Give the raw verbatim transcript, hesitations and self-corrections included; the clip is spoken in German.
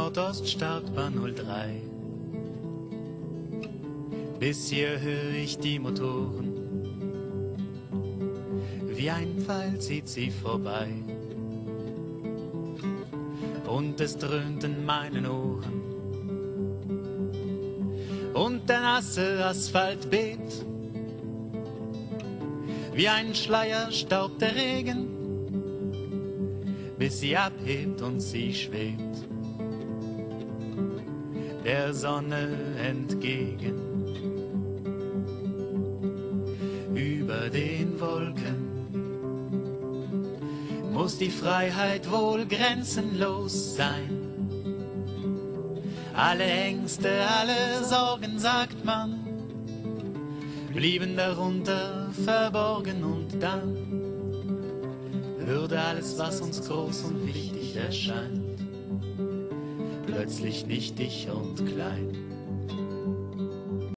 Nordost-Startbahn null drei. Bis hier höre ich die Motoren, wie ein Pfeil zieht sie vorbei. Und es dröhnt in meinen Ohren und der nasse Asphalt bebt, wie ein Schleier staubt der Regen, bis sie abhebt und sie schwebt der Sonne entgegen. Über den Wolken muss die Freiheit wohl grenzenlos sein. Alle Ängste, alle Sorgen, sagt man, blieben darunter verborgen, und dann würde alles, was uns groß und wichtig erscheint, plötzlich nichtig und klein.